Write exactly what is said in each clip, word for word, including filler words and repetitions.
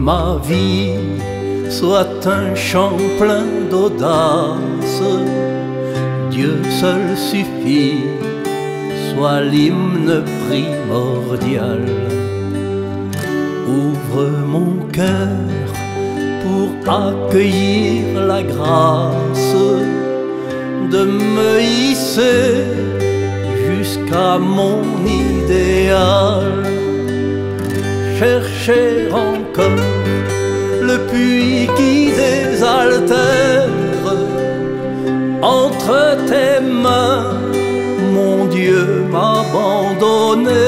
ma vie soit un chant plein d'audace. Dieu seul suffit, soit l'hymne primordial. Ouvre mon cœur pour accueillir la grâce de me hisser jusqu'à mon idéal. Chercher encore le puits qui désaltère entre tes mains, mon Dieu m'abandonné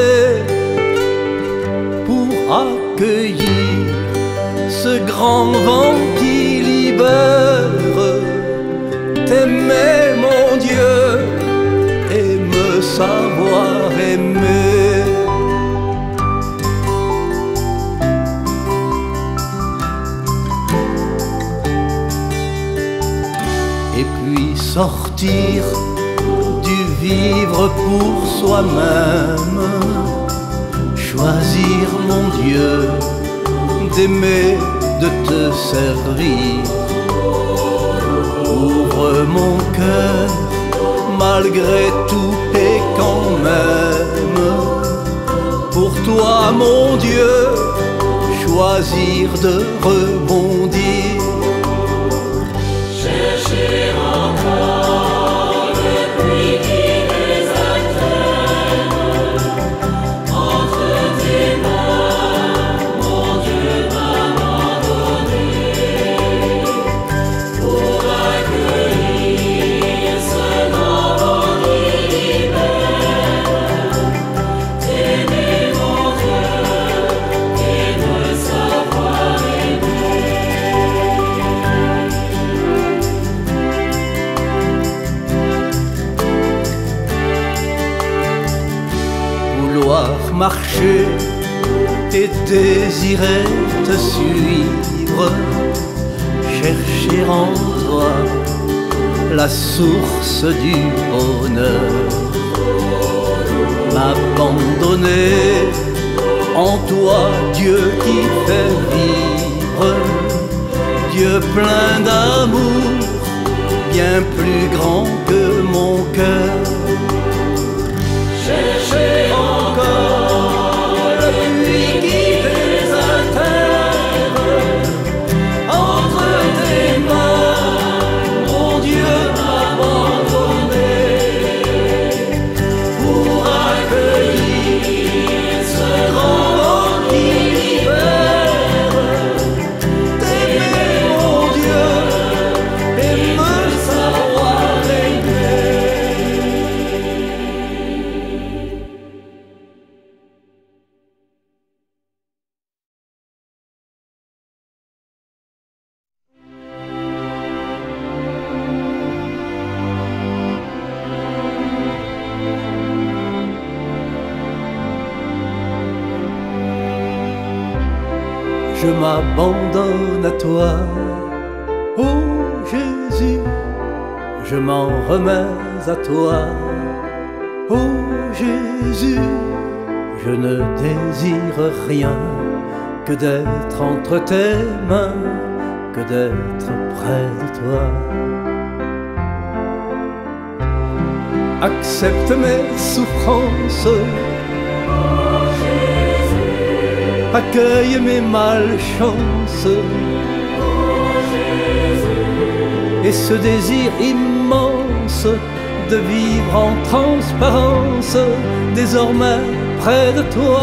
pour accueillir ce grand vent qui libère. T'aimer, mon Dieu, et me savoir aimer. Et puis sortir du vivre pour soi-même, choisir, mon Dieu, d'aimer, de te servir. Ouvre mon cœur malgré tout et quand même, pour toi, mon Dieu, choisir de rebondir. Chercher encore le puits qui désaltère entre tes mains, mon Dieu m'abandonné pour accueillir ce grand vent qui libère. T'aimer, mon Dieu, et me savoir aimer. Vouloir marcher et désirer te suivre, chercher en toi la source du bonheur, m'abandonner en toi, Dieu qui fait vivre, Dieu plein d'amour, bien plus grand que mon cœur. Chercher encore le puits qui désaltère entre tes mains, mon Dieu abandonné pour accueillir ce grand vent qui libère. T'aimer, mon Dieu, et me savoir aimer. Je m'abandonne à toi, oh Jésus, je m'en remets à toi, oh Jésus, je ne désire rien que d'être entre tes mains, que d'être près de toi. Accepte mes souffrances, accueille mes malchances, et ce désir immense de vivre en transparence, désormais près de toi.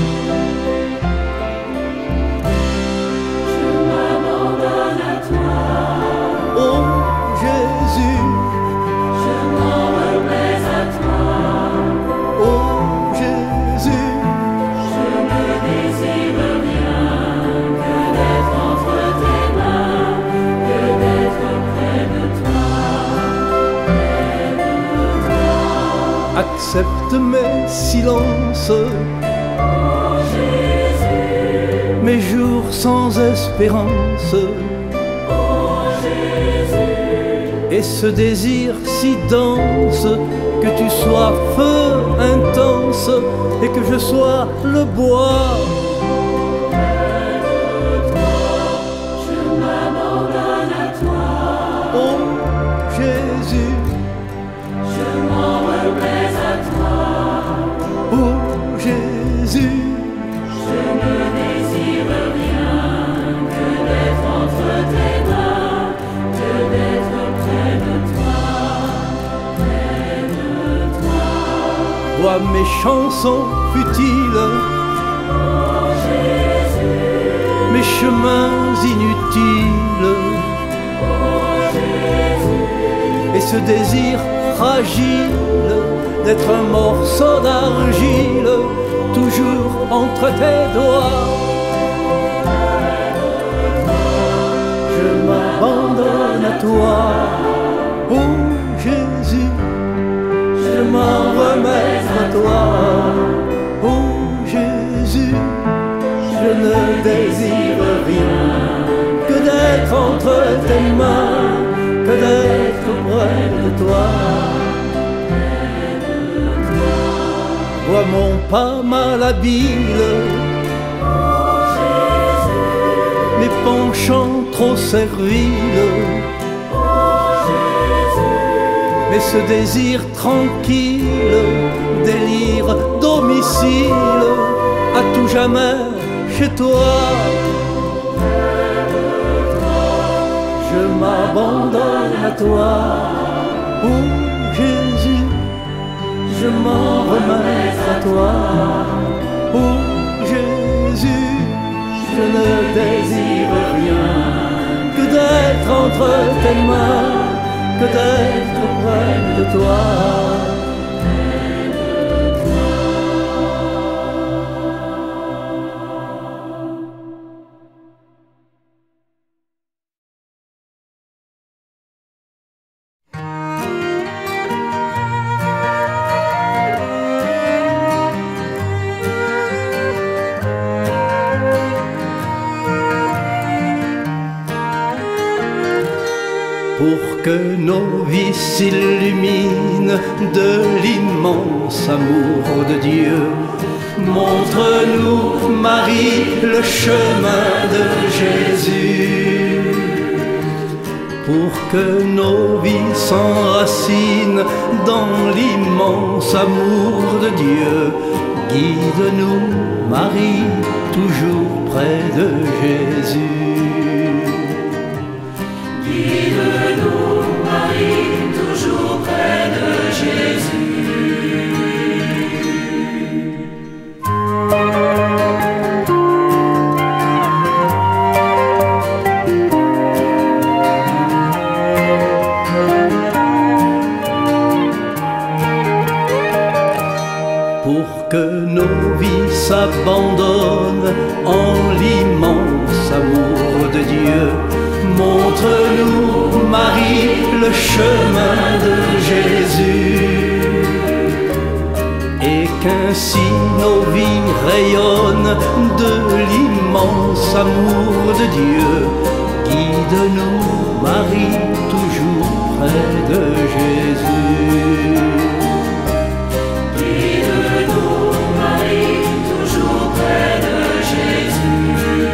Je m'abandonne à toi, Oh Jésus, je m'en remets à toi, oh Jésus, je ne désire rien que d'être entre tes mains, que d'être près de toi, près de toi. accepte mes silences, Oh Jésus, mes jours sans espérance, oh Jésus, et ce désir si dense que tu sois feu intense et que je sois le bois. près de toi. chansons futiles, mes chemins inutiles, et ce désir fragile d'être un morceau d'argile toujours entre tes doigts. Je m'abandonne à toi, oh Jésus, je m'en remets à toi, oh Jésus, je ne désire rien que d'être entre tes mains, que d'être près de toi. Vois mon pas malhabile, mes penchants trop serviles, mais ce désir tranquille, délire domicile, à tout jamais chez toi. Je m'abandonne à toi, oh Jésus, je m'en remets à toi, oh Jésus, je ne désire rien que d'être entre tes mains, que d'être près de toi. Pour que nos vies s'illuminent de l'immense amour de Dieu, montre-nous, Marie, le chemin de Jésus. Pour que nos vies s'enracinent dans l'immense amour de Dieu, guide-nous, Marie, toujours près de Jésus. Guide-nous, Marie, toujours près de Jésus. Pour que nos vies s'abandonnent en l'immense amour de Dieu, montre-nous, Marie, le chemin de Jésus, et qu'ainsi nos vies rayonnent de l'immense amour de Dieu. Guide-nous, Marie, toujours près de Jésus. Guide-nous, Marie, toujours près de Jésus.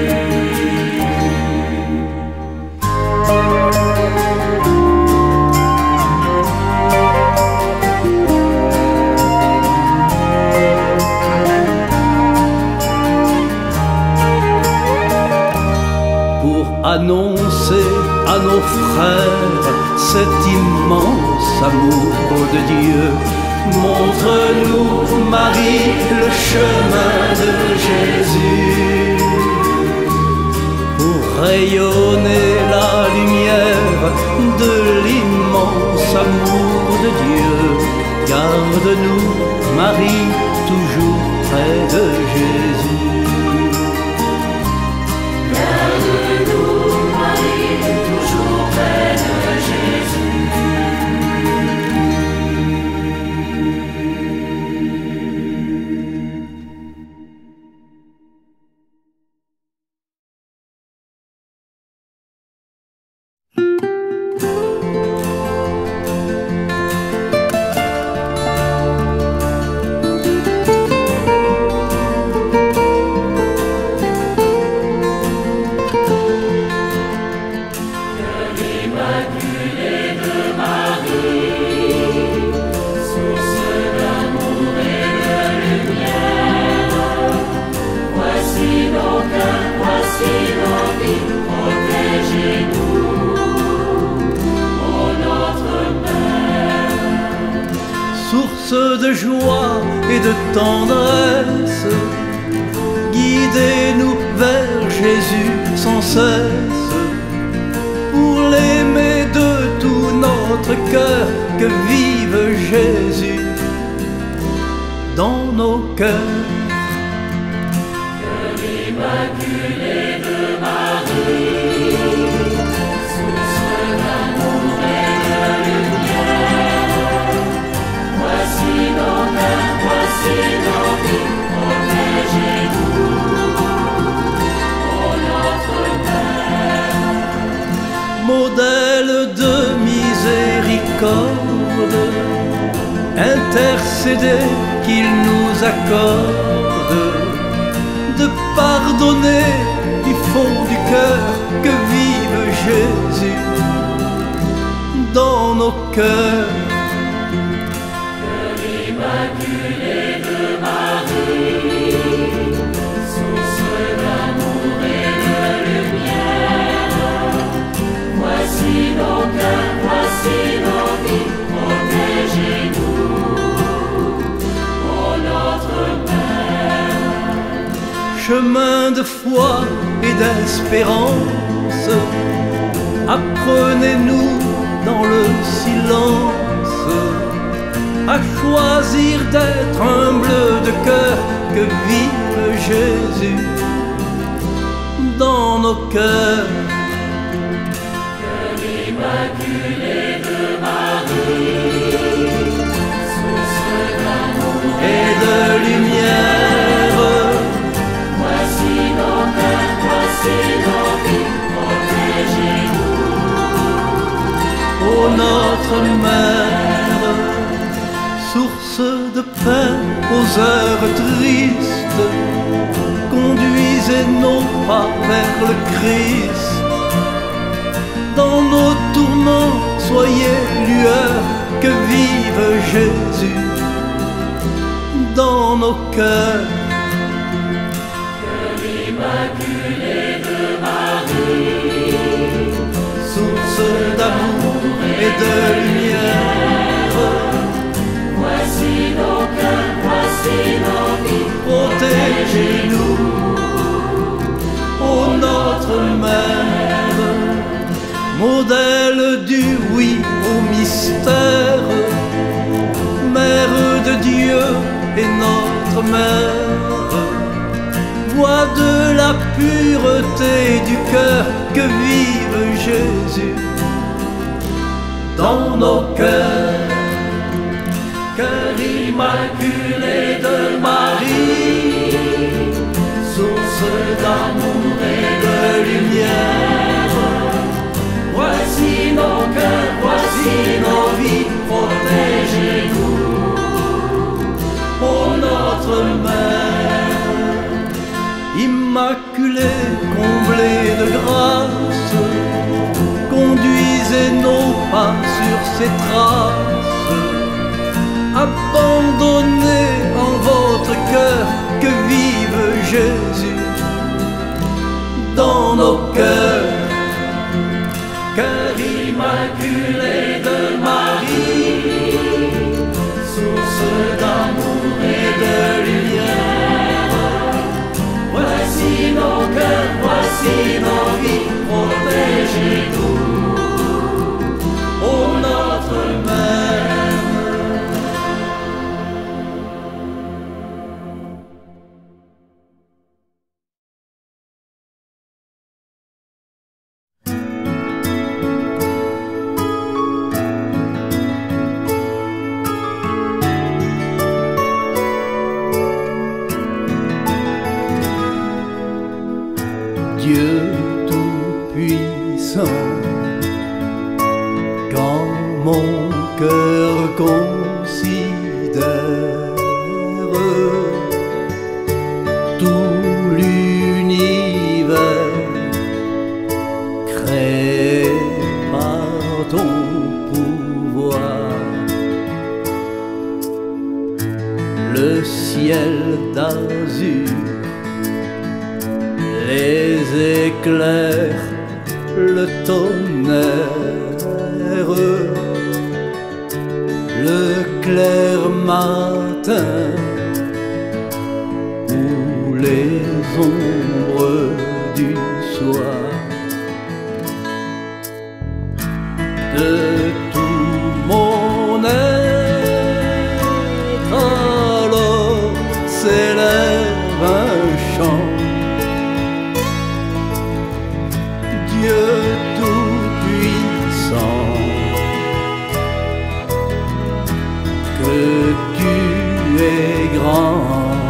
Annoncer à nos frères cet immense amour de Dieu, montre-nous, Marie, le chemin de Jésus. Pour rayonner la lumière de l'immense amour de Dieu, garde-nous, Marie, toujours près de Jésus. Toujours près de Jésus. de joie et de tendresse. Guidez-nous vers Jésus sans cesse, pour l'aimer de tout notre cœur, que vive Jésus dans nos cœurs. Que l'Immaculé de Marie, source d'amour et de lumière, voici nos cœurs, voici nos vies, protégez-nous, ô notre Père. Modèle de miséricorde, intercédez qu'il nous accorde de pardonner du fond du cœur, que vive Jésus dans nos cœurs. Que l'Immaculé de Marie, source d'amour et de lumière, voici nos cœurs, voici nos vies, protégez-nous, ô notre Père. Chemin de foi et d'espérance, apprenez-nous dans le silence à choisir d'être humble de cœur, que vive Jésus dans nos cœurs. Que l'Immaculé de Marie, source d'amour Et de lumière, voici nos cœurs, voici nos vies, protégez-nous, ô notre Mère, source de paix aux heures tristes, conduisez nos pas vers le Christ. Dans nos tourments, soyez lueur, que vive Jésus dans nos cœurs. Que l'Immaculé de Marie, Source d'amour et de lumière, voici nos cœurs, voici nos vies, protégez-nous, ô notre Mère, modèle du oui au mystère, Mère de Dieu et notre Mère, voix de la pureté du cœur, que vive Jésus dans nos cœurs. Cœur immaculé de Marie, source d'amour et de lumière, voici nos cœurs, voici nos vies, protégez-nous, ô notre Mère. Immaculée, comblée de grâce, conduisez nos pas sur ses traces, abandonnez en votre cœur, que vive Jésus dans nos cœurs. Cœur immaculé de Marie, source d'amour et de lumière, voici nos cœurs, voici nos vies, protégez-nous, ô notre Mère. Dieu tout-puissant, quand mon cœur considère tout l'univers créé par ton pouvoir, le ciel d'azur, les éclairs, le tonnerre, le clairs matins ou les ombres du soir. De tout mon être alors s'élève un chant. Dieu tout-puissant, que tu es grand.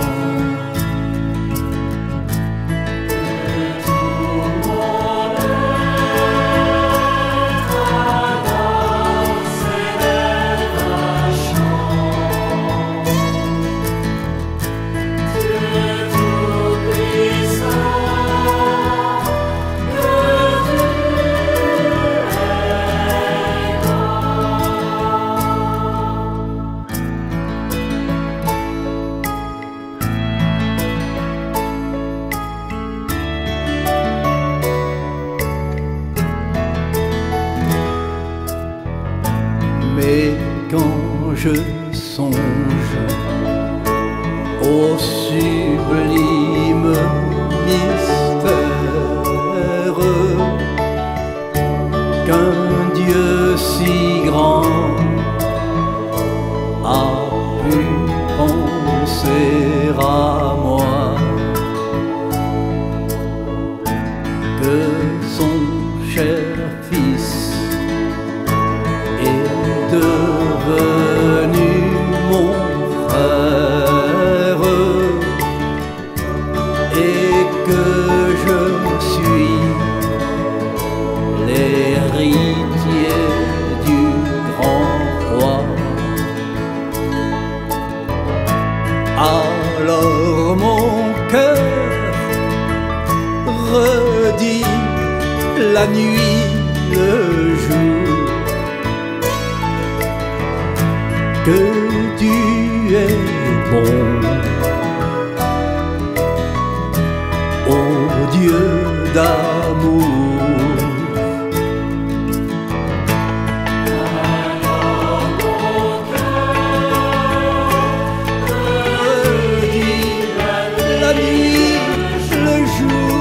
Mais quand je songe au sublime mystère qu'un Dieu si grand a pu penser à moi, que son cher Fils devenu mon frère et que je suis l'héritier du grand roi. Alors mon cœur redit la nuit, le jour, que tu es bon, ô Dieu d'amour. Alors mon cœur redit la nuit, le jour,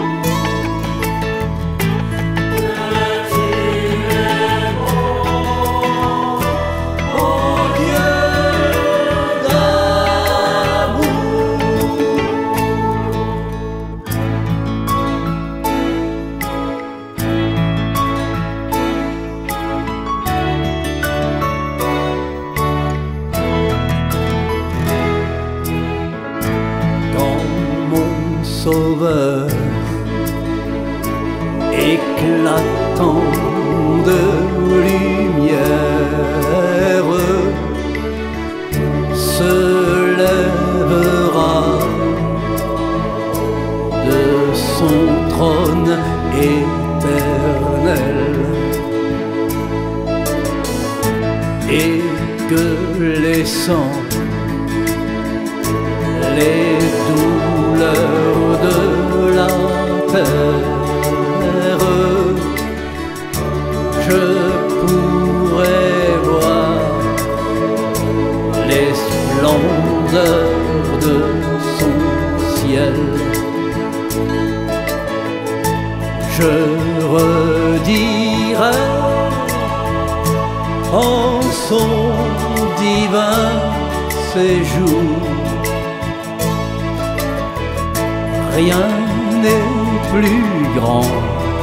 Sauveur éclatant de lumière se lèvera de son trône éternel et que les sangs, les douleurs de la terre, je pourrais voir les splendeurs de son ciel. Je redirai en son divin séjour, rien n'est plus grand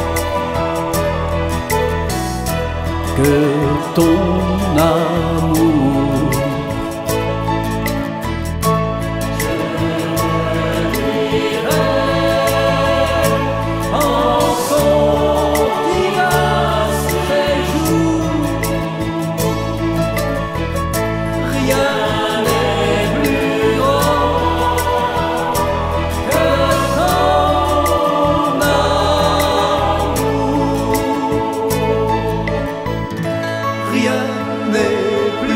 que ton amour. Je redirai en son divin séjour, rien n'est plus grand que ton amour. Rien n'est plus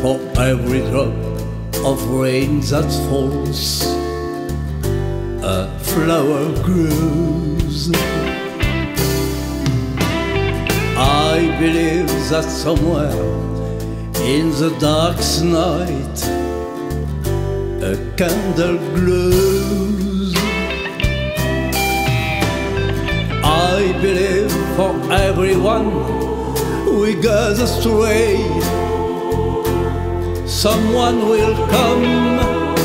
for every drop of rain that falls, a flower grows. I believe that somewhere in the dark night a candle glows. I believe for everyone who goes astray, someone will come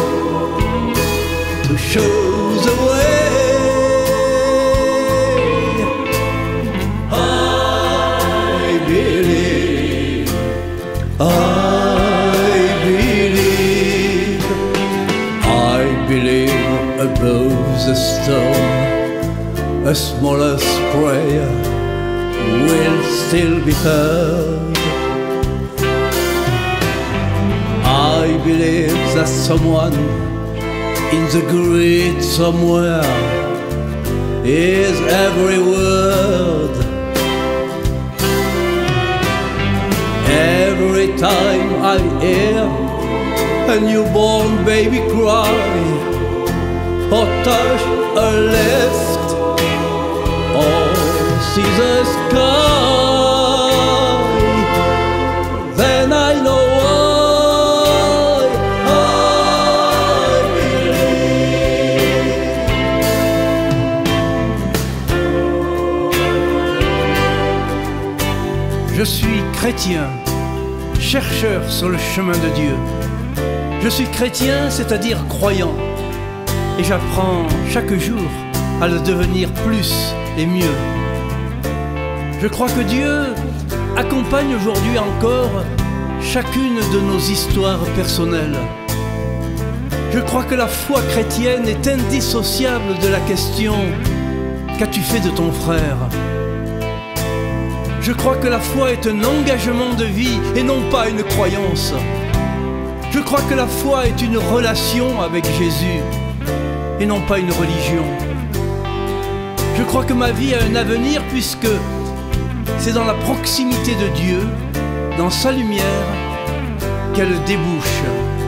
to show the way. I believe, I believe, I believe above the storm, a smallest prayer will still be heard. I believe that someone in the great somewhere is every word. Every time I hear a newborn baby cry, or touch a lift, or see the sky, then I know why I believe. Je suis chrétien, chercheur sur le chemin de Dieu. Je suis chrétien, c'est-à-dire croyant, et j'apprends chaque jour à le devenir plus et mieux. Je crois que Dieu accompagne aujourd'hui encore chacune de nos histoires personnelles. Je crois que la foi chrétienne est indissociable de la question « Qu'as-tu fait de ton frère ?» Je crois que la foi est un engagement de vie et non pas une croyance. Je crois que la foi est une relation avec Jésus et non pas une religion. Je crois que ma vie a un avenir puisque c'est dans la proximité de Dieu, dans sa lumière, qu'elle débouche.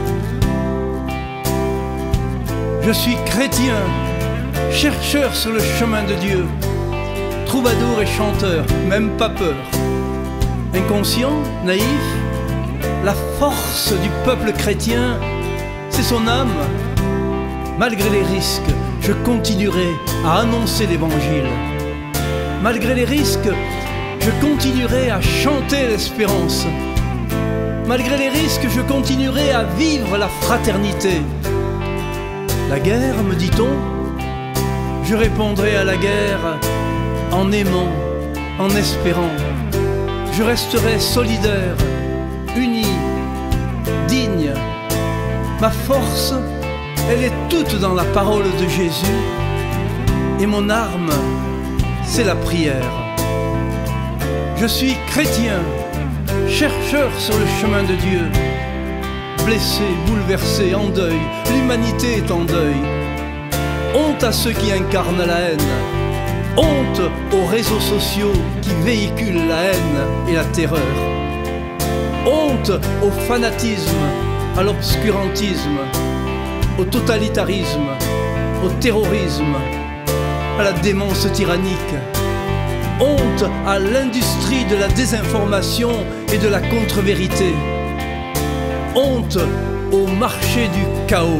Je suis chrétien, chercheur sur le chemin de Dieu, troubadour et chanteur, même pas peur. Inconscient, naïf, la force du peuple chrétien, c'est son âme. Malgré les risques, je continuerai à annoncer l'Évangile. Malgré les risques, je continuerai à chanter l'espérance. Malgré les risques, je continuerai à vivre la fraternité. La guerre, me dit-on? Je répondrai à la guerre en aimant, en espérant. Je resterai solidaire, uni, digne. Ma force, elle est toute dans la parole de Jésus. Et mon arme, c'est la prière. Je suis chrétien, chercheur sur le chemin de Dieu. Blessé, bouleversé, en deuil, l'humanité est en deuil. Honte à ceux qui incarnent la haine. Honte aux réseaux sociaux qui véhiculent la haine et la terreur. Honte au fanatisme, à l'obscurantisme, au totalitarisme, au terrorisme, à la démence tyrannique. Honte à l'industrie de la désinformation et de la contre-vérité. Honte au marché du chaos.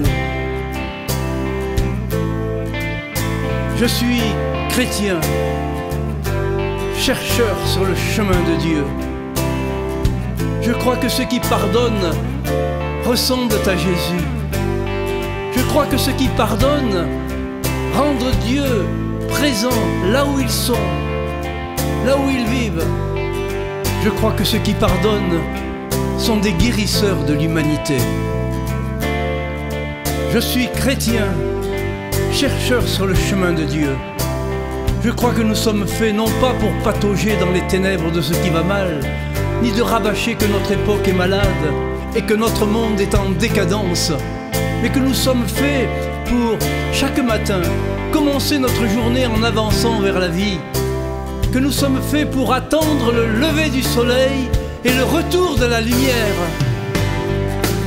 Je suis chrétien, chercheur sur le chemin de Dieu. Je crois que ceux qui pardonnent ressemblent à Jésus. Je crois que ceux qui pardonnent rendent Dieu présent là où ils sont, là où ils vivent. Je crois que ceux qui pardonnent sont des guérisseurs de l'humanité. Je suis chrétien, chercheur sur le chemin de Dieu. Je crois que nous sommes faits non pas pour patauger dans les ténèbres de ce qui va mal, ni de rabâcher que notre époque est malade et que notre monde est en décadence, mais que nous sommes faits pour, chaque matin, commencer notre journée en avançant vers la vie, que nous sommes faits pour attendre le lever du soleil et le retour de la lumière,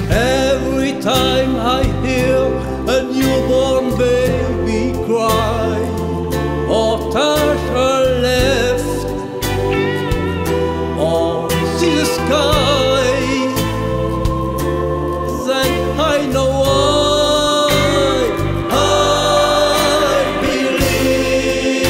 Every time I hear a newborn baby cry or touch her left or see the sky, then I know why I believe.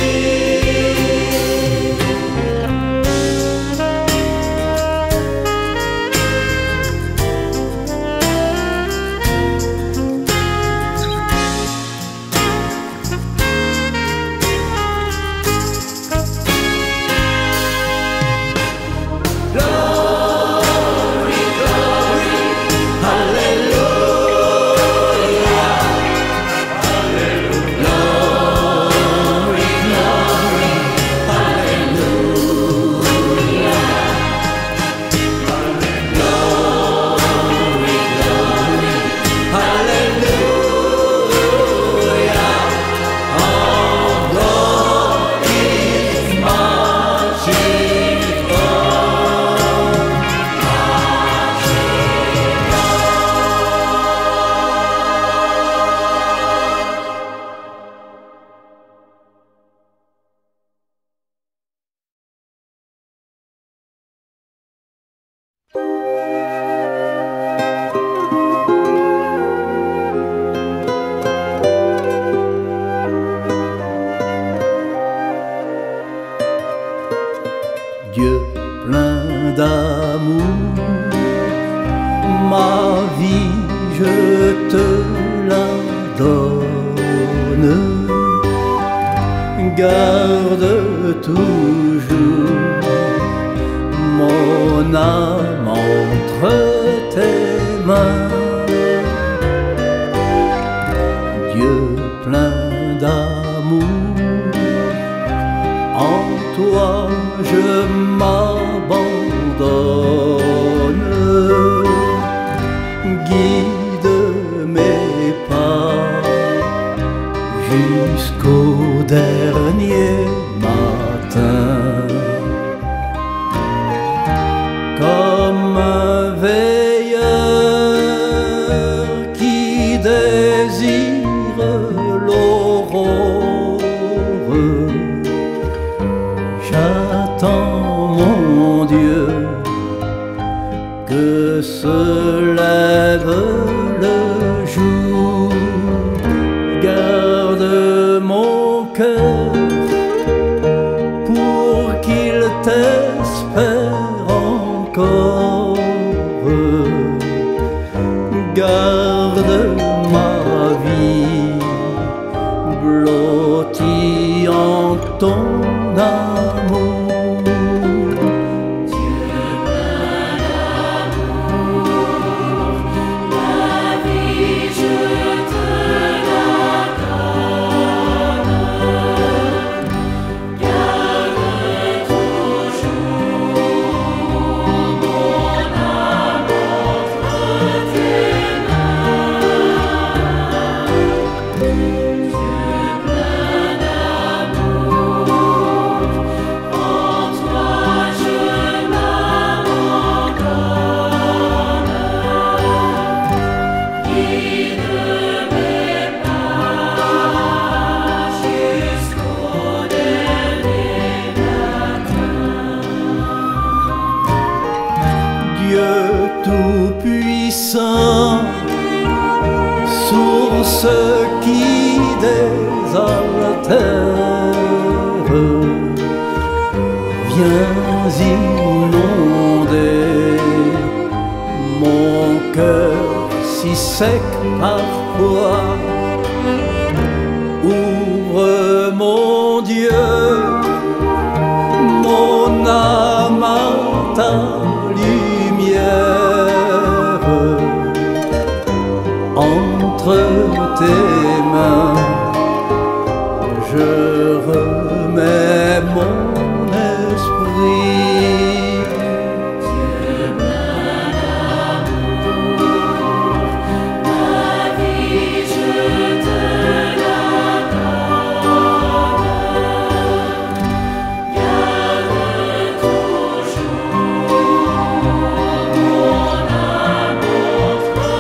Glory, glory, hallelujah. Glory, glory, hallelujah. Glory, glory, hallelujah. Our God is marching on. Dieu plein d'amour, ma vie je te la donne. Garde toujours mon âme entre tes mains. Dieu plein d'amour, en toi je m'abandonne. Guide mes pas jusqu'au dernier matin. Comme un veilleur qui désire l'aurore, j'attends mon Dieu que se lève le jour. Garde mon cœur pour qu'il t'espère encore. Garde ma vie blottie en ton amour. Dieu tout-puissant, source qui désaltère, viens inonder mon cœur si sec parfois. Ouvre mon Dieu mon âme à ta lumière. Entre tes mains je remets mon esprit. Dieu plein d'amour, ma vie je te la donne. Garde toujours mon amour entre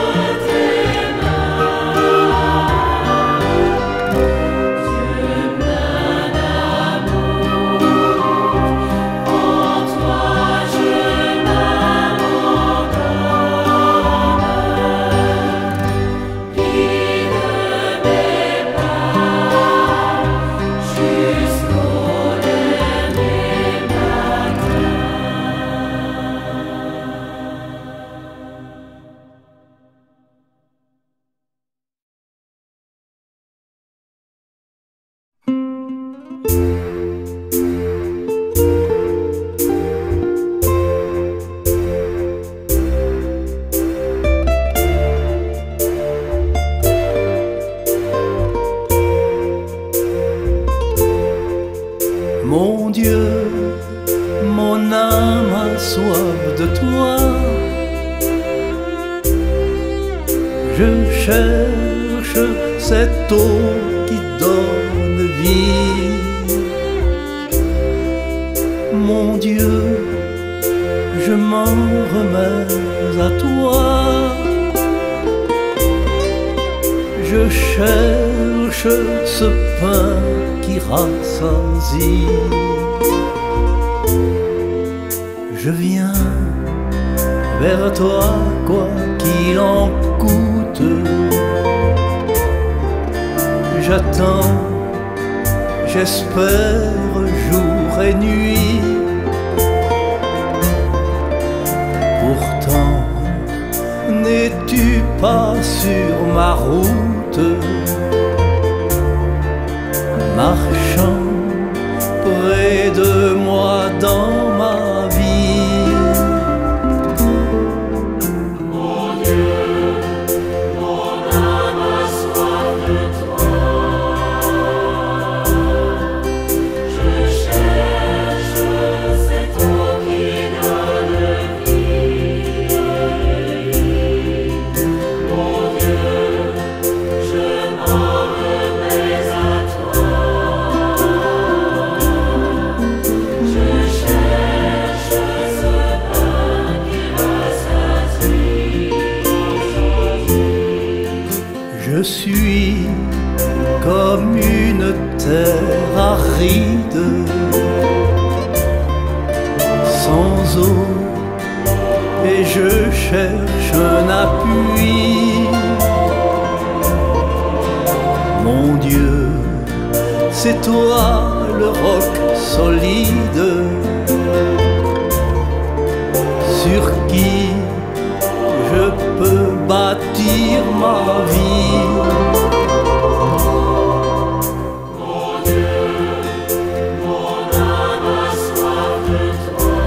Mon Dieu, mon âme a soif de toi. Je cherche cette eau qui donne vie. Mon Dieu, je m'en remets à toi. Je cherche ce pain qui rassasie. Je viens vers toi, quoi qu'il en coûte. J'attends, j'espère jour et nuit. Pourtant, n'es-tu pas sur ma route, marchant près de moi dans ma vie? Mon Dieu, mon âme a soif de toi. Je cherche cette eau qui donne vie. Mon Dieu, je m'en remets à toi. Je cherche ce pain qui rassasie. Je suis comme une terre aride, sans eau, et je cherche un appui. Mon Dieu, c'est toi le roc solide, sur qui je peux bâtir ma vie. Mon Dieu, mon âme a soif de toi.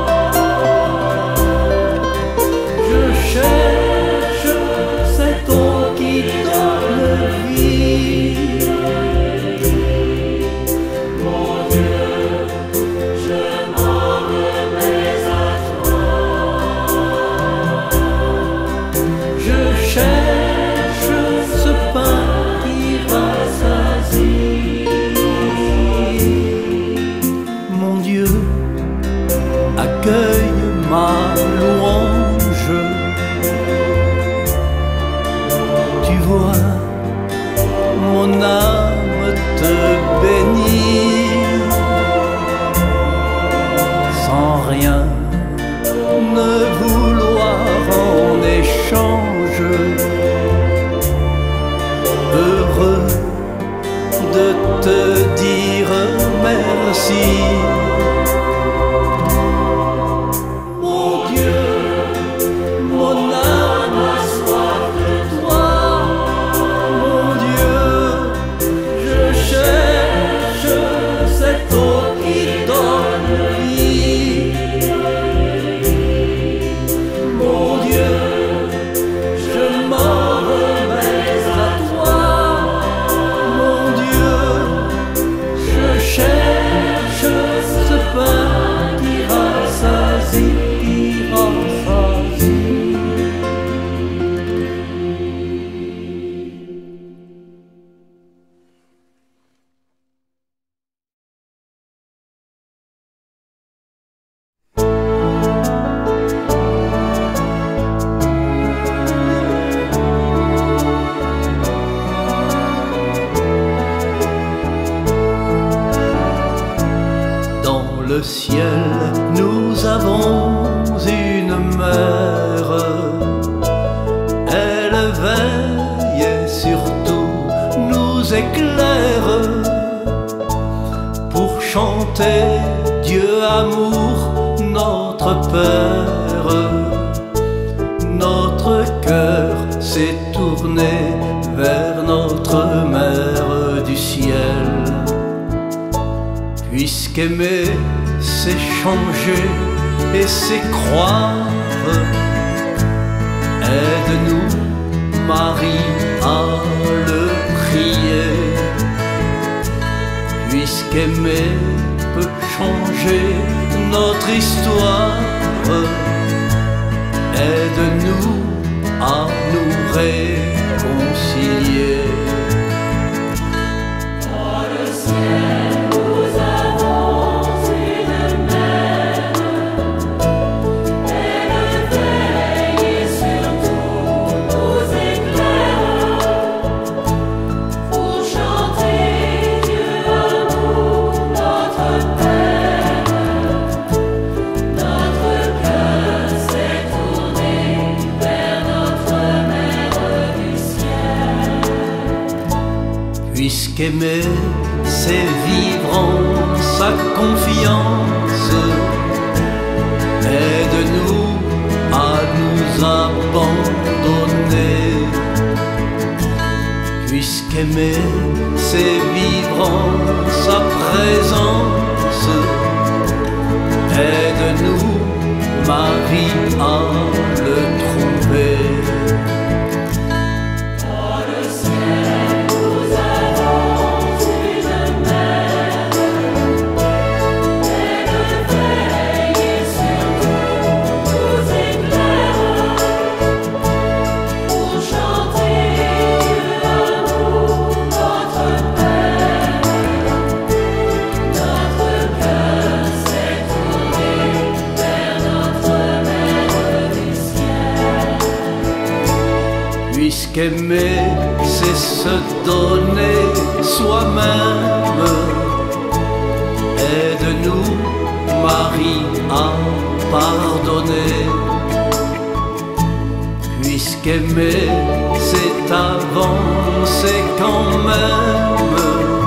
Je cherche cette eau qui donne vie. Mon Dieu, je m'en remets à toi. Je cherche ce pain qui rassasie. Mon Dieu, accueille ma louange. Tu vois, mon âme te bénit. Sans rien ne vouloir en échange, heureux de te dire merci. Mon Dieu, mon âme a soif de toi. Mon Dieu, je cherche cette eau qui donne vie. Mon Dieu, je m'en remets à toi. Mon Dieu, je cherche ce pain qui rassasie, qui rassasie. Dans le ciel, nous avons une mère. Elle veille et surtout nous éclaire pour chanter Dieu amour, notre Père. Notre cœur s'est tourné vers notre Mère du ciel. puisqu'aimer c'est changer et c'est croire. Aide-nous, Marie, à le prier, puisqu'aimer peut changer notre histoire. Aide-nous à nous réconcilier. Dans le ciel, nous avons une mère, elle veille sur tous nos éclairs, pour chanter Dieu à nous, notre Père. Notre cœur s'est tourné vers notre Mère du ciel. Puisqu'aimer c'est vivre en sa confiance, aide-nous à nous abandonner. Puisqu'aimer c'est vivre en sa présence, aide-nous, Marie, à le trouver. Dans le ciel, nous avons une mère, elle veille sur tous nos éclairs, pour chanter Dieu à nous, notre Père. Notre cœur s'est tourné vers notre Mère du ciel. Puisqu'aimer c'est se donner soi-même, aide-nous, Marie, à pardonner. Puisqu'aimer c'est avancer quand même,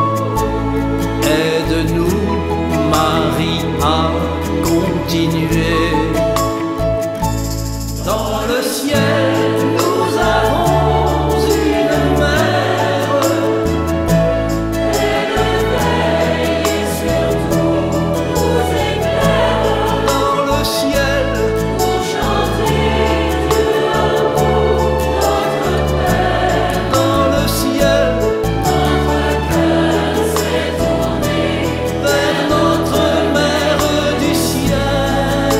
aide-nous, Marie, à continuer. Dans le ciel, nous avons une mère, Elle veille sur tous nos éclairs, dans le ciel, pour chanter Dieu à nous, notre Père. dans le ciel, Notre cœur s'est tourné vers notre Mère du ciel.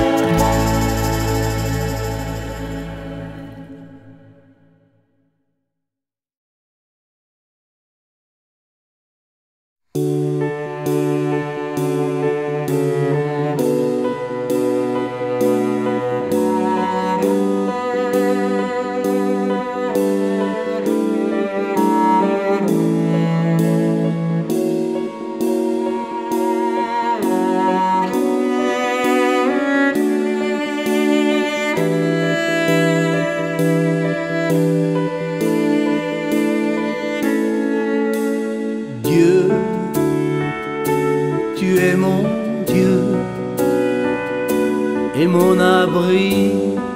Dieu, tu es mon Dieu et mon abri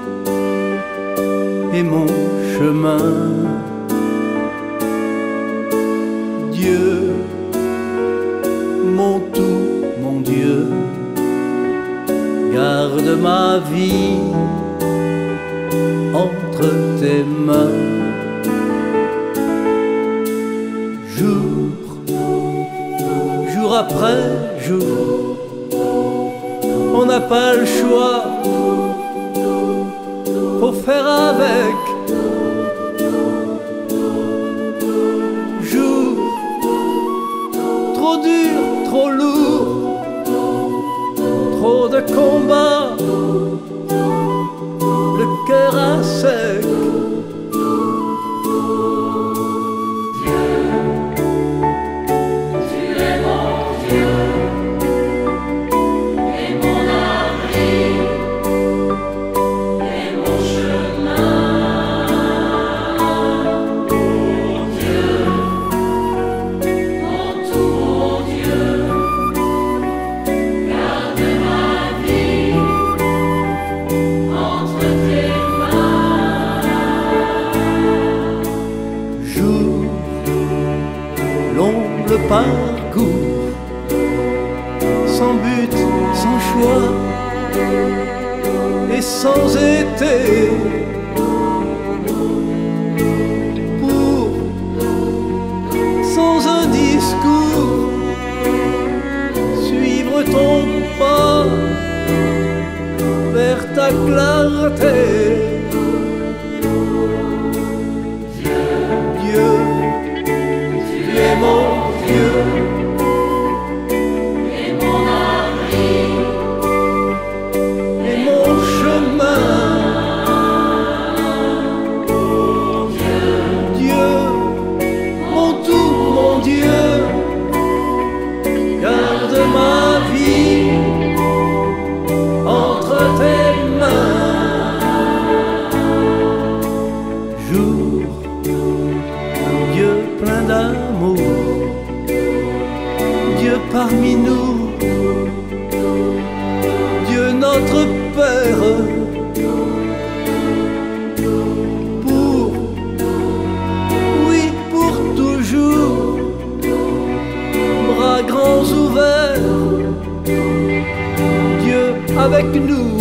et mon chemin. Dieu, mon tout, mon Dieu, garde ma vie entre tes mains. Jour, jour après jour, on n'a pas le choix, faut faire avec. Jour, trop dur, trop lourd, trop de combats, le cœur à sec. Tu es mon Dieu et mon abri et mon chemin. Mon Dieu, mon tout, mon Dieu, garde ma vie entre tes mains. Jour, long le parcours, sans but, sans choix et sans été, pour, sans un discours, suivre ton pas vers ta clarté. Dieu, tu es mon Dieu, et mon abri, et mon chemin. Dieu, Dieu, mon tout, mon Dieu, garde ma vie entre tes mains. Jour, Dieu plein d'amour, Dieu parmi nous, Dieu notre Père, pour, oui, pour toujours, bras grands ouverts, Dieu avec nous.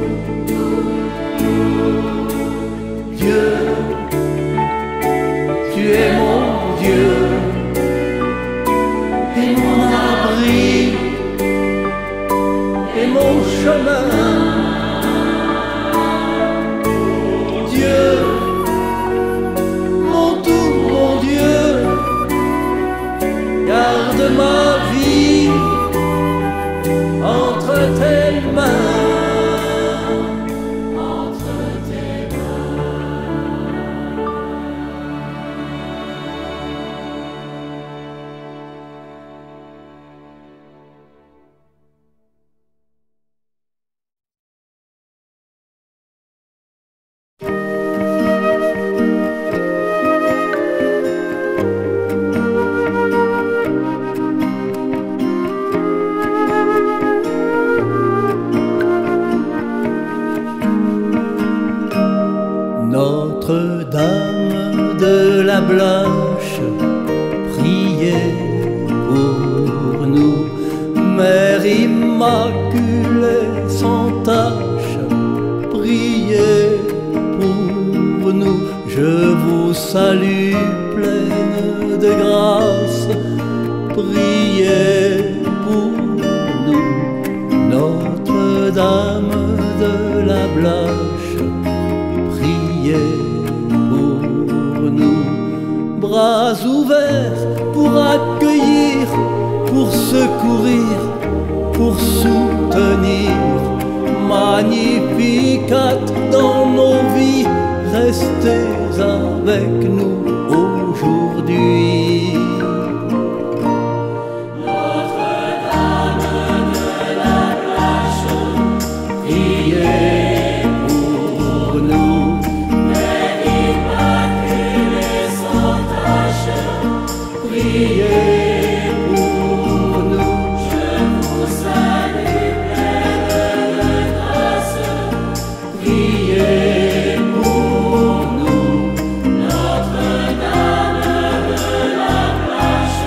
Dieu, tu es mon Dieu et mon abri et mon chemin. Dieu, mon tout, mon Dieu, garde ma vie entre tes mains. Notre-Dame de la Blanche, priez pour nous. Mère immaculée sans tache, priez pour nous. Je vous salue pleine de grâce, priez pour nous. Notre-Dame de la Blanche, priez pour nous. Bras ouverts pour accueillir, pour secourir, pour soutenir. Magnificat dans nos vies, restez avec nous aujourd'hui. Notre-Dame de la Blanche, Priez pour nous. Mère immaculée sans tache, Priez pour nous. je vous salue pleine de grâce. Priez pour nous. Notre-Dame de la Blanche,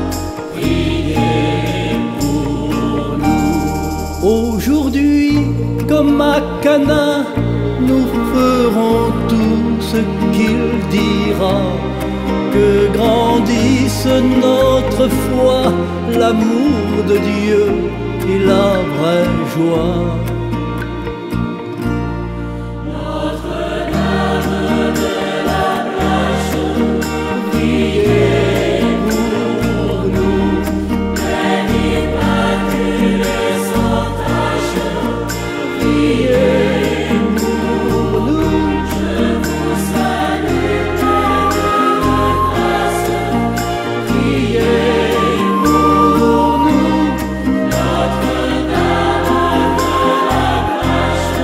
Priez pour nous. Aujourd'hui, comme à Cana, nous ferons tout ce qu'il dira. Que grandisse notre foi, l'amour de Dieu et la vraie joie. Notre-Dame de la Blanche, Priez pour nous. Mère immaculée sans tache, Priez pour nous. je vous salue pleine de grâce. Priez pour nous. Notre-Dame de la Blanche,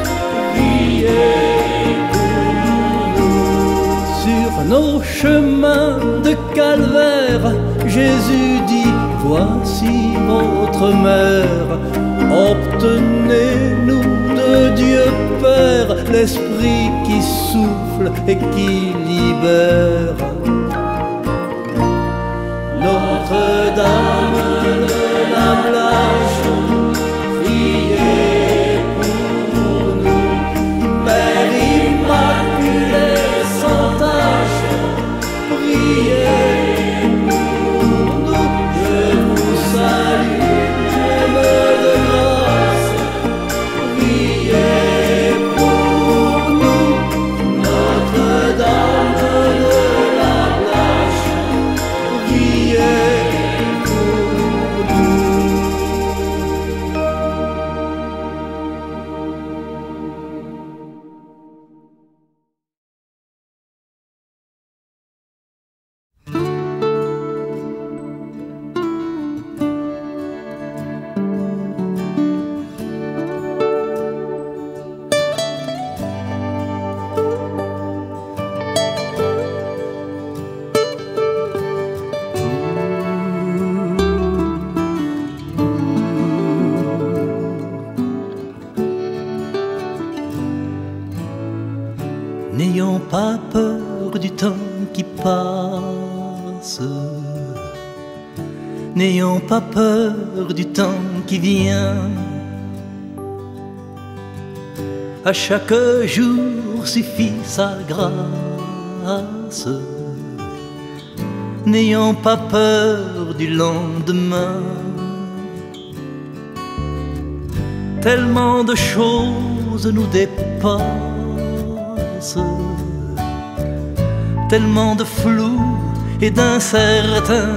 Priez pour nous. Sur nos chemins de calvaire, Jésus dit, voici votre mère. Obtenez-nous de Dieu Père l'esprit qui souffle et qui libère. Notre-Dame de la Blanche, grâce. N'ayons pas peur du temps qui vient. À chaque jour suffit sa grâce. N'ayons pas peur du lendemain. Tellement de choses nous dépassent, tellement de flou et d'incertain.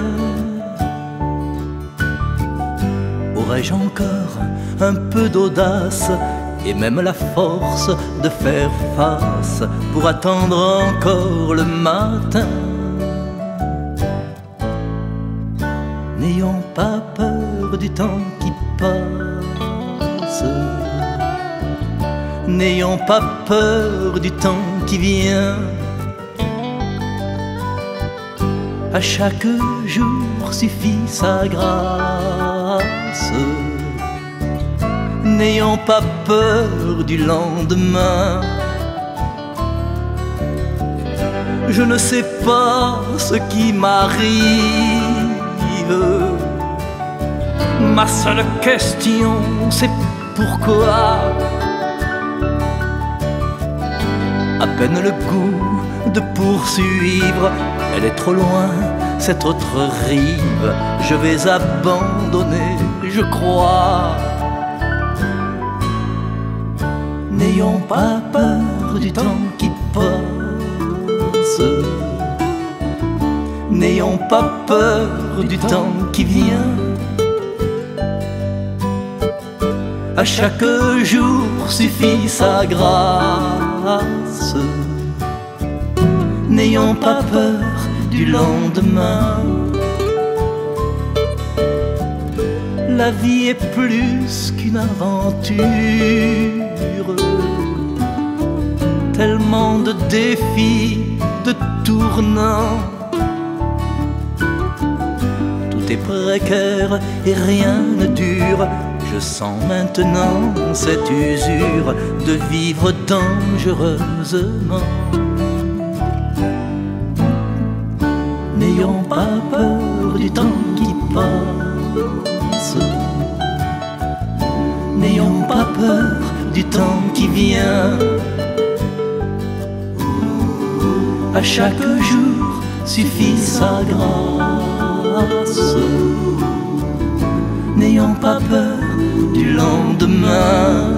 Aurais-je encore un peu d'audace et même la force de faire face pour attendre encore le matin? N'ayons pas peur du temps qui passe. N'ayons pas peur du temps qui vient. À chaque jour suffit sa grâce. N'ayons pas peur du lendemain. Je ne sais pas ce qui m'arrive. Ma seule question, c'est pourquoi. À peine le goût de poursuivre, elle est trop loin, cette autre rive. Je vais abandonner, je crois. N'ayons pas peur du temps qui passe. N'ayons pas peur du temps qui vient. À chaque jour suffit sa grâce. N'ayons pas peur du lendemain. La vie est plus qu'une aventure. Tellement de défis, de tournants. Tout est précaire et rien ne dure. Je sens maintenant cette usure de vivre dangereusement. N'ayons pas peur du temps qui passe. N'ayons pas peur du temps qui vient. À chaque jour suffit sa grâce. N'ayons pas peur du lendemain.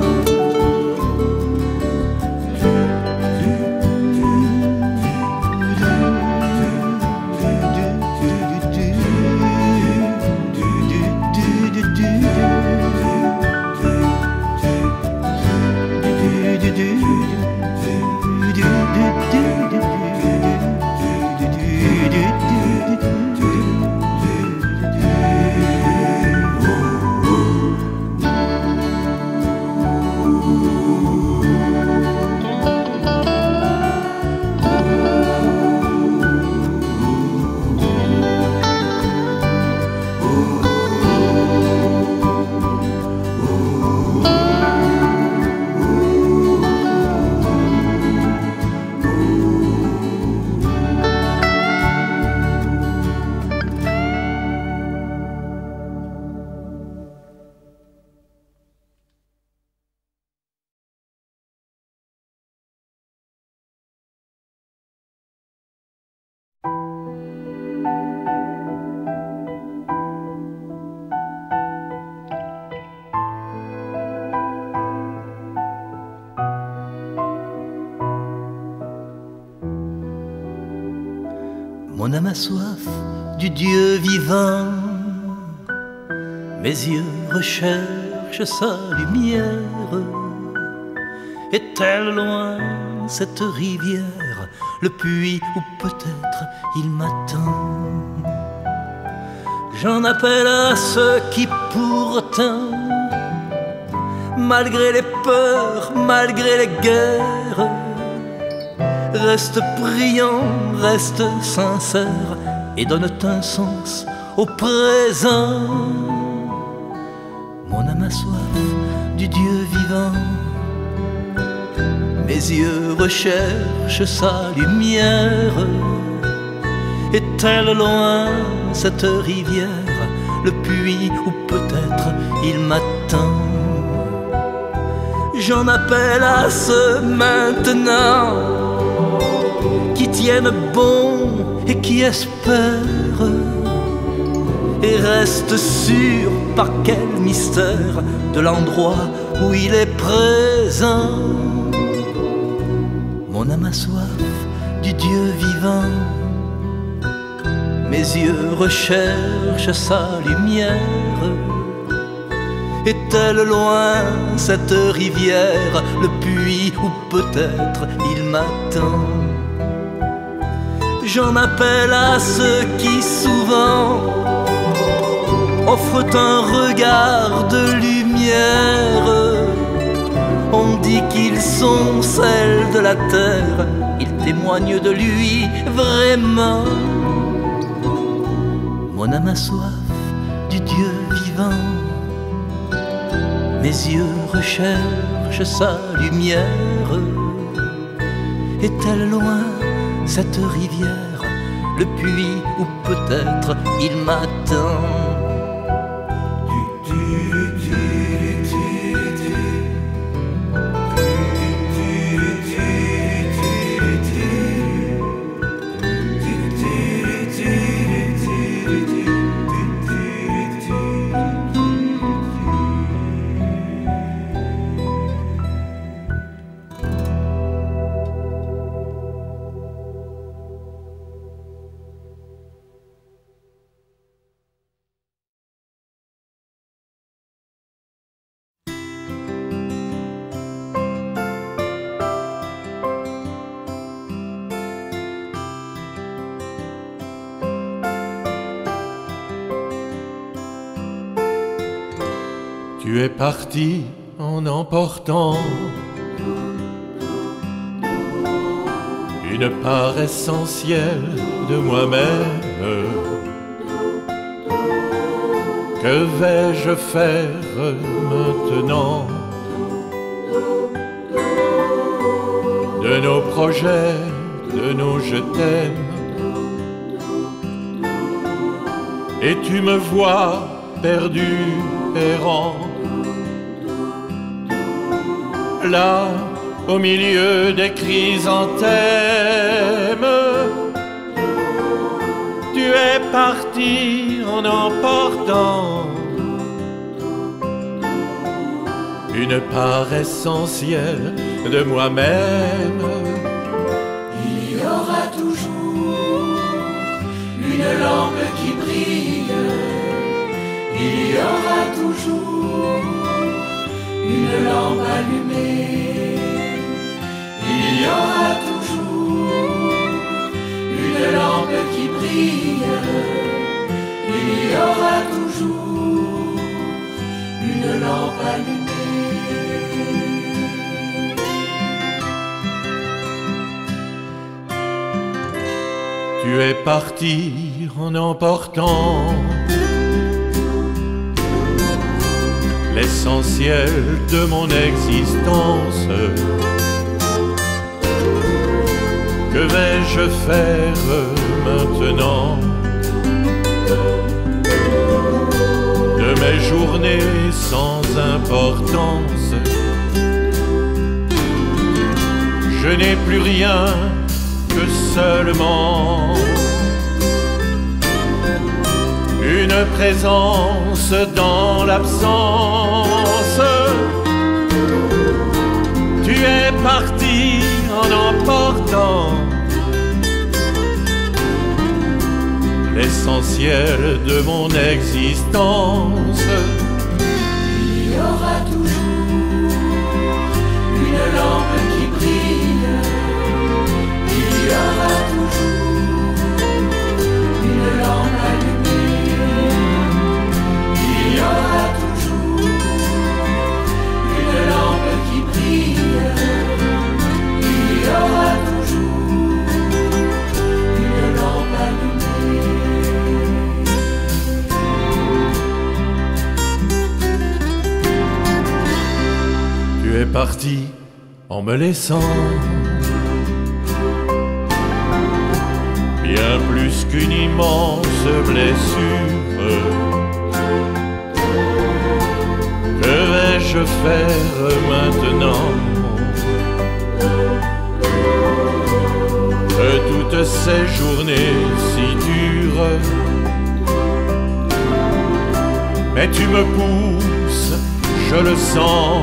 Mon âme a soif du Dieu vivant, mes yeux recherchent sa lumière. Est-elle loin cette rivière, le puits où peut-être il m'attend? J'en appelle à ceux qui pourtant, malgré les peurs, malgré les guerres, reste priant, reste sincère et donne un sens au présent. Mon âme a soif du Dieu vivant, mes yeux recherchent sa lumière. Et Est-elle loin cette rivière, le puits où peut-être il m'attend? J'en appelle à ceux maintenant qui tiennent bon et qui espèrent et restent sûrs par quel mystère de l'endroit où il est présent. Mon âme a soif du Dieu vivant, mes yeux recherchent sa lumière. Est-elle loin cette rivière, le puits où peut-être il m'attend? J'en appelle à ceux qui souvent offrent un regard de lumière. On dit qu'ils sont celles de la terre, ils témoignent de lui vraiment. Mon âme a soif du Dieu vivant, mes yeux recherchent sa lumière. Est-elle loin cette rivière, le puits où peut-être il m'attend? Tu es parti en emportant une part essentielle de moi-même. Que vais-je faire maintenant de nos projets, de nos je t'aime? Et tu me vois perdu, errant, là, au milieu des chrysanthèmes. Tu es parti en emportant une part essentielle de moi-même. Il y aura toujours une lampe qui brille, il y aura toujours une lampe allumée, il y aura toujours une lampe qui brille, il y aura toujours une lampe allumée. Tu es parti en emportant l'essentiel de mon existence. Que vais-je faire maintenant de mes journées sans importance? Je n'ai plus rien que seulement une présence dans l'absence. Tu es parti en emportant l'essentiel de mon existence. Il y aura toujours une lampe qui brille, il y aura toujours une lampe allumée, il y aura toujours une lampe qui brille, il y aura toujours une lampe allumée. Tu es parti en me laissant bien plus qu'une qu'une immense blessure. Que vais-je faire maintenant de toutes ces journées si dures? Mais tu me pousses, je le sens,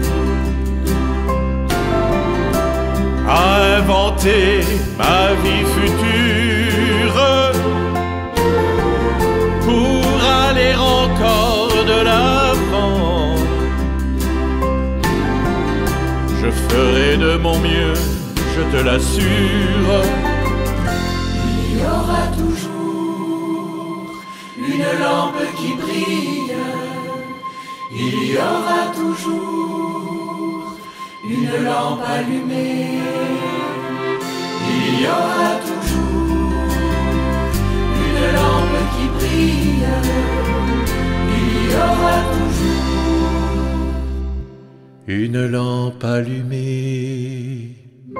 à inventer ma vie future pour aller encore de l'avant. Je ferai de mon mieux, je te l'assure. Il y aura toujours une lampe qui brille. Il y aura toujours une lampe allumée. Il y aura toujours une lampe qui brille. Il y aura toujours une lampe allumée.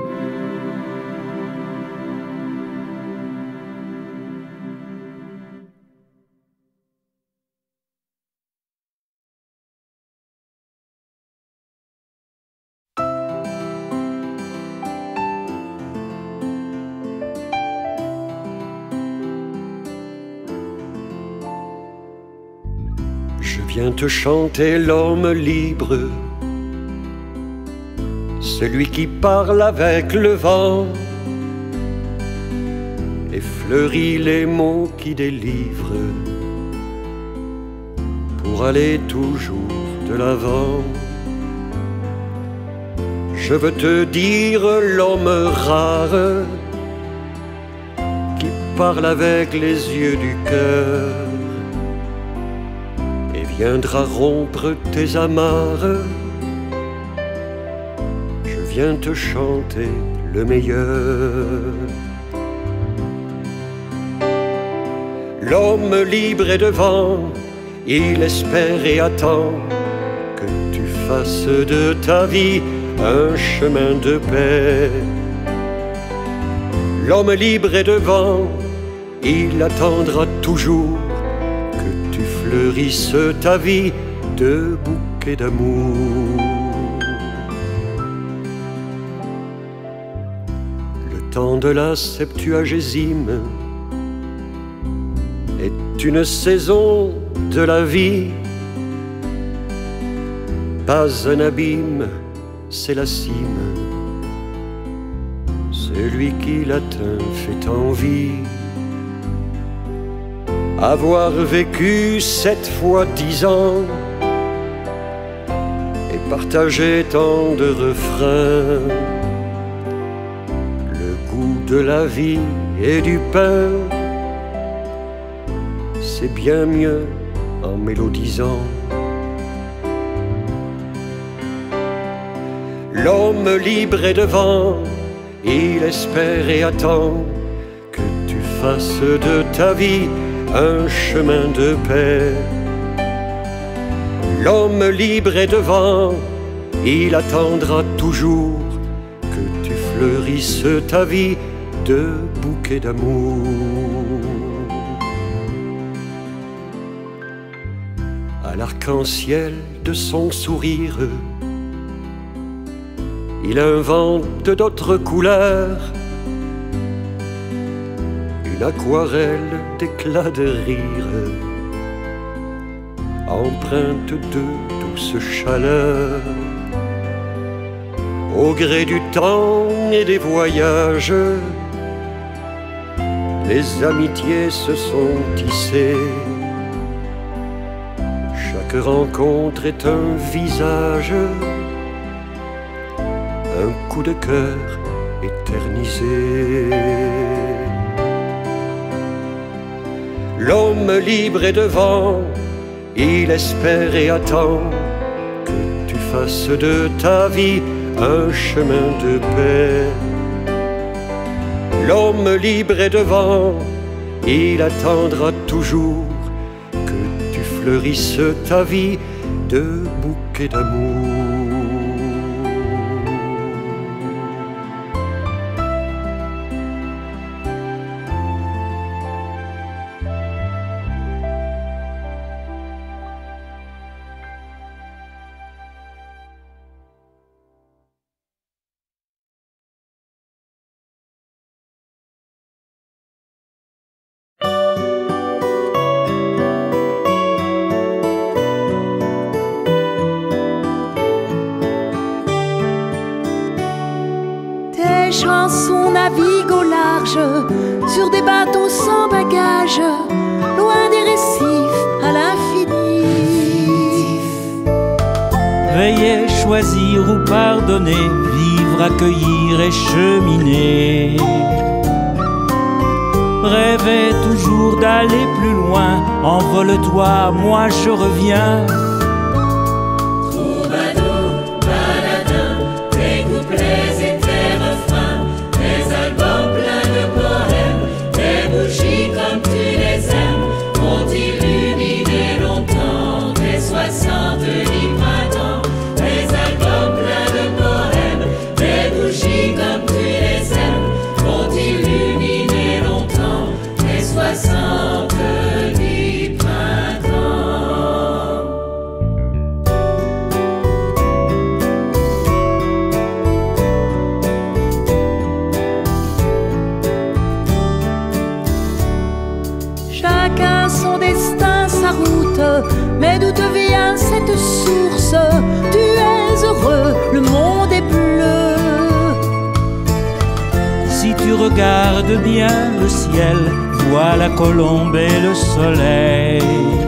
Je viens te chanter l'homme libre, celui qui parle avec le vent et fleurit les mots qui délivrent pour aller toujours de l'avant. Je veux te dire l'homme rare qui parle avec les yeux du cœur et viendra rompre tes amarres. Je viens te chanter le meilleur. L'homme libre est devant, il espère et attend que tu fasses de ta vie un chemin de paix. L'homme libre est devant, il attendra toujours que tu fleurisses ta vie de bouquets d'amour. Le temps de la Septuagésime est une saison de la vie. Pas un abîme, c'est la cime. Celui qui l'atteint fait envie. Avoir vécu sept fois dix ans et partager tant de refrains, le goût de la vie et du pain, c'est bien mieux en mélodisant. L'homme libre est devant, il espère et attend que tu fasses de ta vie un chemin de paix. L'homme libre est devant, il attendra toujours que tu fleurisses ta vie de bouquets d'amour. À l'arc-en-ciel de son sourire, il invente d'autres couleurs, une aquarelle d'éclats de rire, empreinte de douce chaleur. Au gré du temps et des voyages, les amitiés se sont tissées. Chaque rencontre est un visage, un coup de cœur éternisé. L'homme libre est devant, il espère et attend que tu fasses de ta vie un chemin de paix. L'homme libre est devant, il attendra toujours que tu fleurisses ta vie de bouquets d'amour. chansons naviguent au large sur des bateaux sans bagages, loin des récifs à l'infini. Veiller, choisir ou pardonner, vivre, accueillir et cheminer. Rêver toujours d'aller plus loin, envole-toi, moi je reviens. Troubadour, baladin, tes couplets et tes refrains, tes albums pleins de poèmes, tes bougies comme tu les aimes, vont illuminer longtemps tes soixante-dix printemps. Tes albums pleins de poèmes, tes bougies comme tu les aimes, vont illuminer longtemps tes soixante-dix printemps. Chacun son destin, sa route, mais d'où te vient cette source? Tu es heureux, le monde est bleu. Si tu regardes bien le ciel, vois la colombe et le soleil.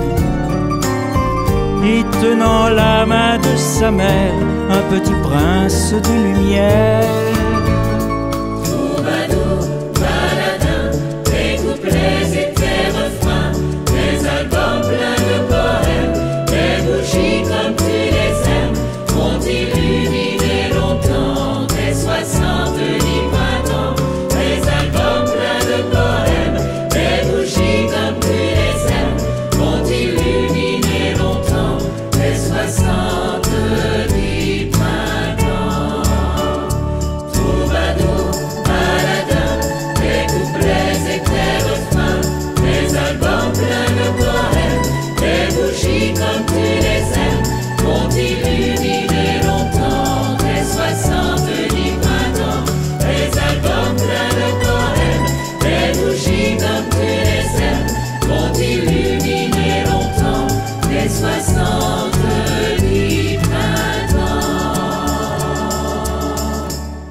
Et tenant la main de sa mère, un petit prince de lumière. Troubadour, baladin, tes couplets et tes refrains, tes albums pleins de poèmes, tes bougies comme tu les aimes, vont illuminer longtemps tes soixante-dix printemps. Tes albums pleins de poèmes, tes bougies comme tu les aimes, vont illuminer longtemps tes soixante-dix printemps. Troubadour, baladin, tes couplets et tes refrains, tes albums pleins de poèmes, tes bougies comme tu les aimes, vont illuminer longtemps tes soixante-dix printemps. Tes albums pleins de poèmes, tes bougies comme tu les aimes, vont illuminer longtemps tes soixante-dix printemps.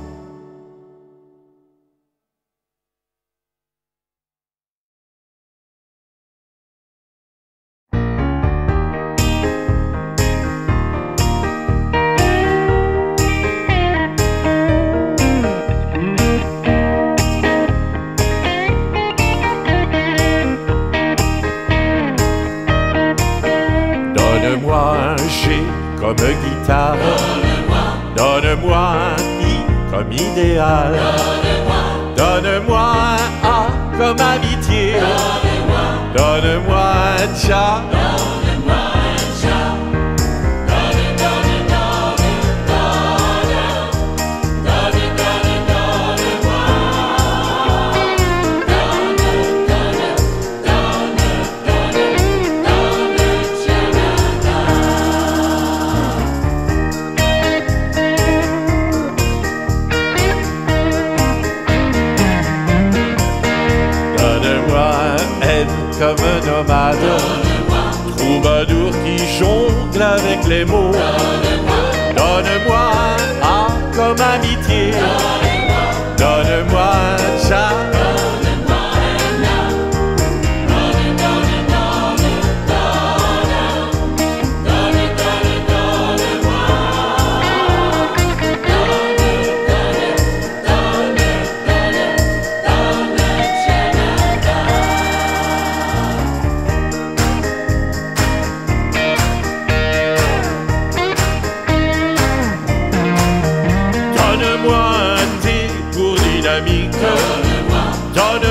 Donne-moi un G comme guitare, donne-moi un I comme idéal, donne-moi un A comme amitié, donne-moi un Tcha, comme un nomade, troubadour qui jongle avec les mots. Donne-moi un A comme amitié, donne-moi un Tcha, donne-moi un T pour dynamique, donne-moi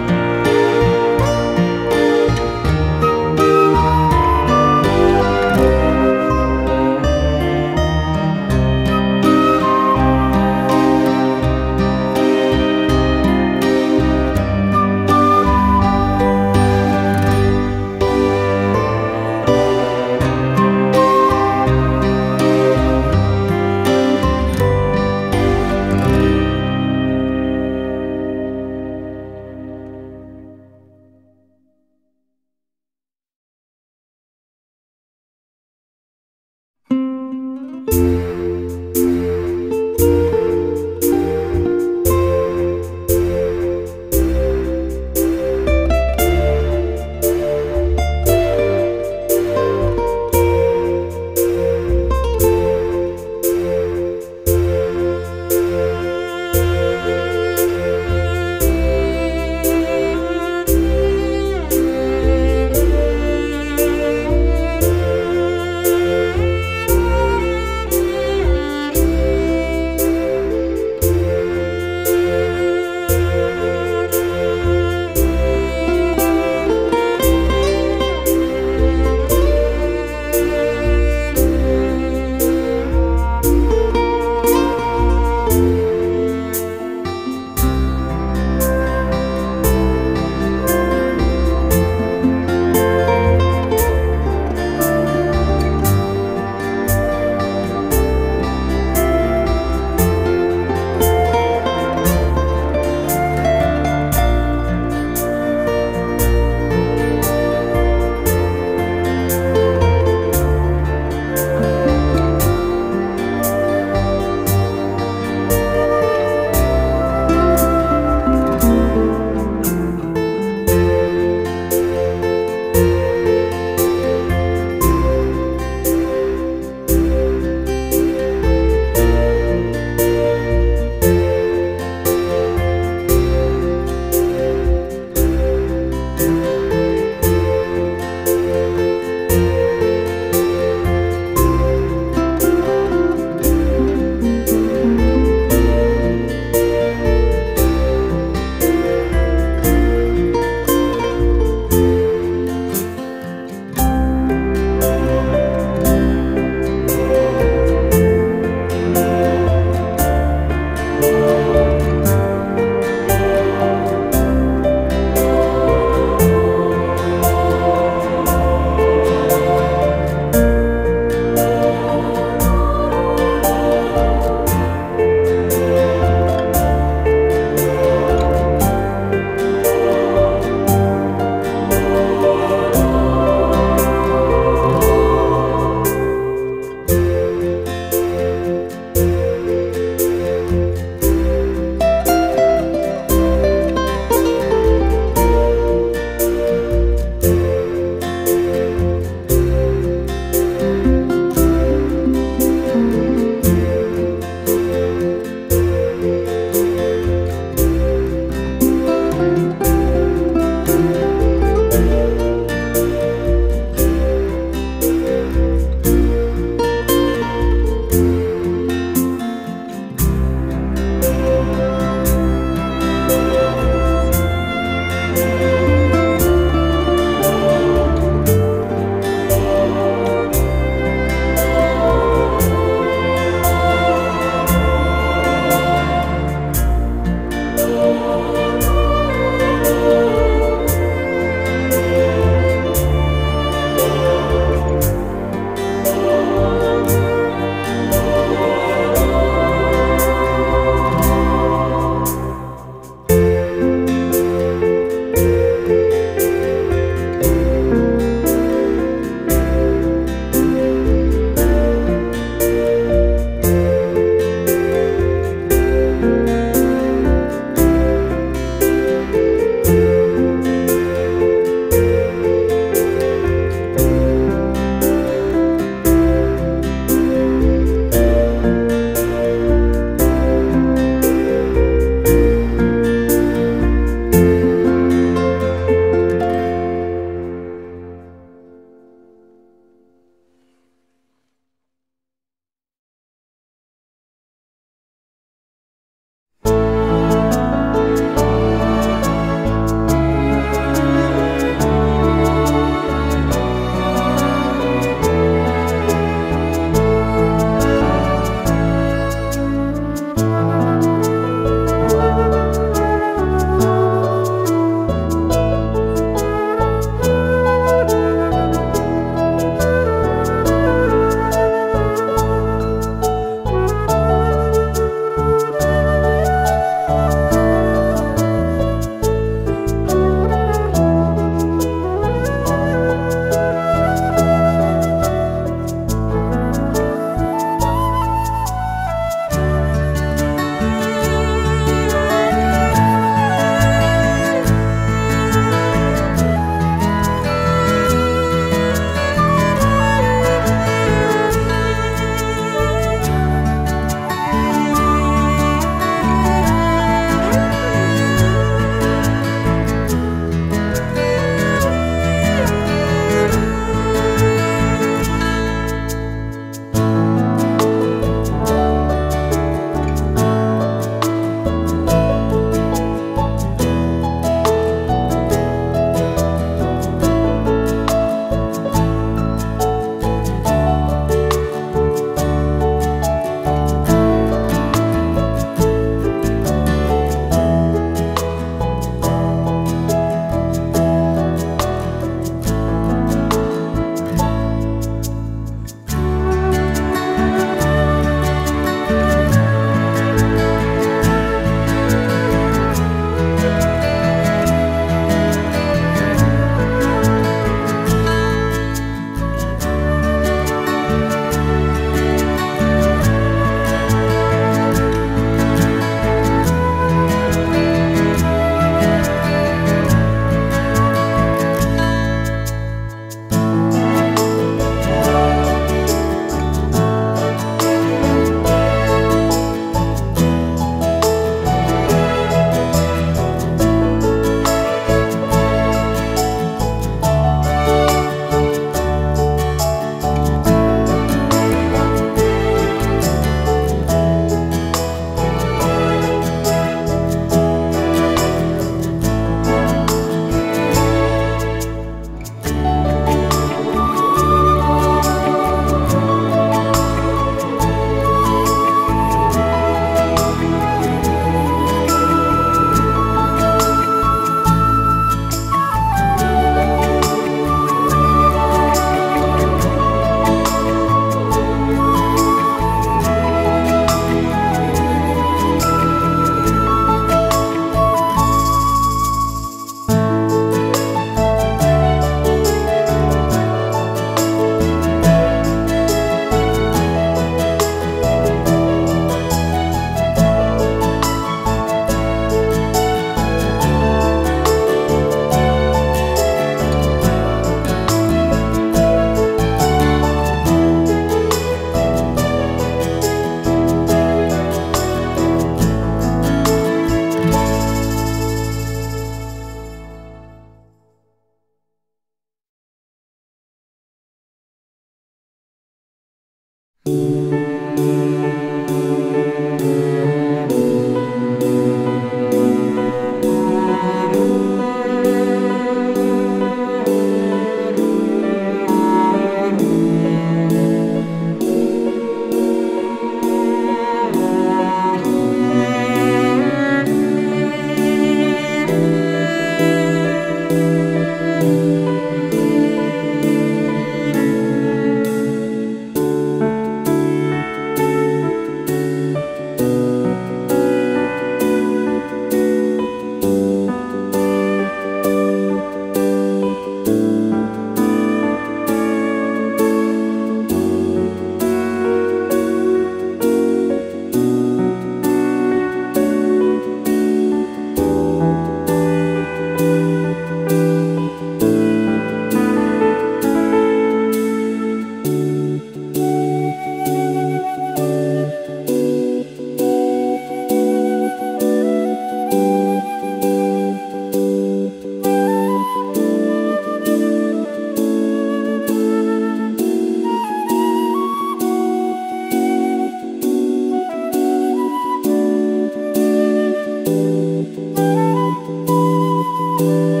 Thank you.